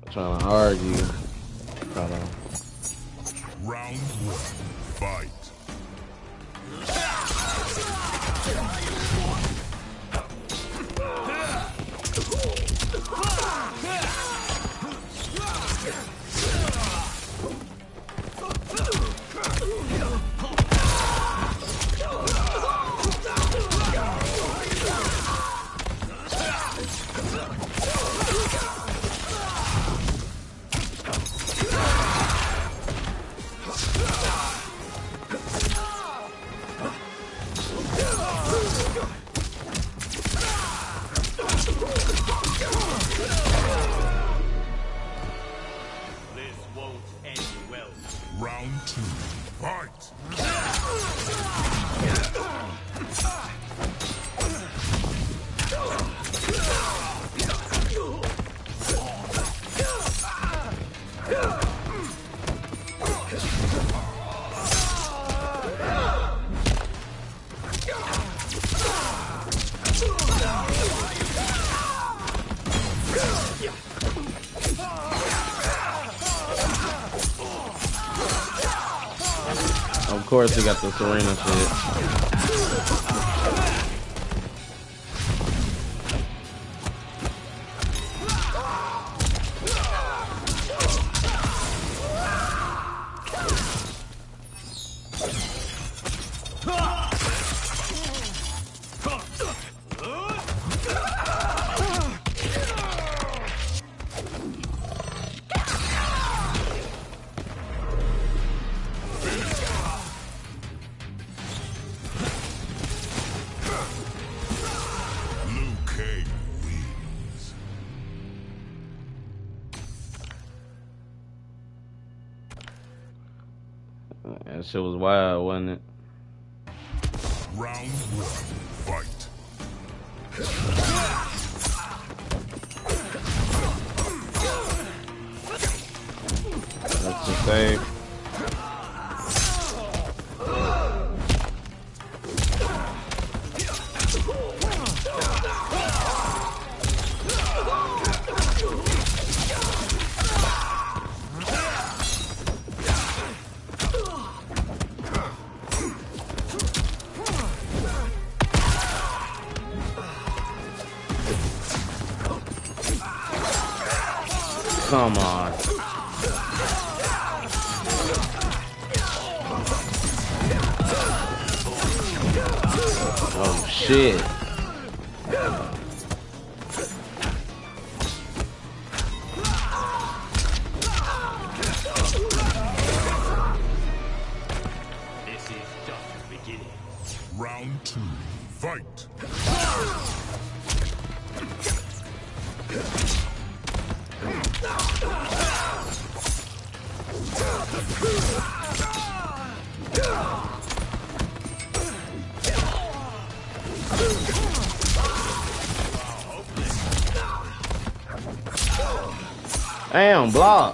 Trying to argue. Hold on. Round one, fight. Round two, fight! Of course, he got the Sareena shit. Liu Kang wins. That shit was wild, wasn't it? Round one, fight. That's the same. Come on. Oh shit. This is just the beginning. Round two, fight. Damn, block.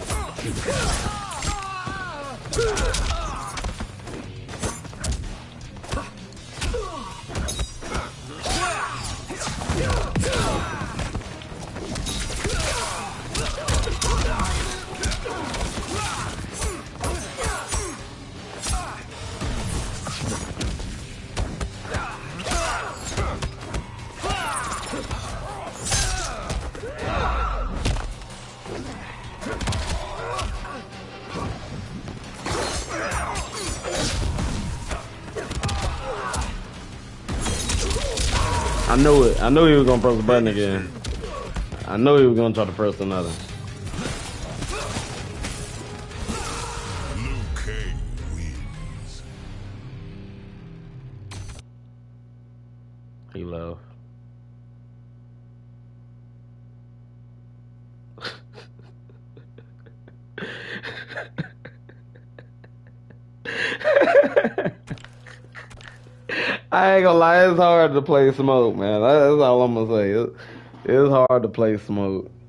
I knew it. I knew he was gonna press the button again. I knew he was gonna try to press another. Liu Kang wins. He love. I ain't gonna lie, it's hard to play Smoke, man. That's all I'm gonna say. It's hard to play Smoke.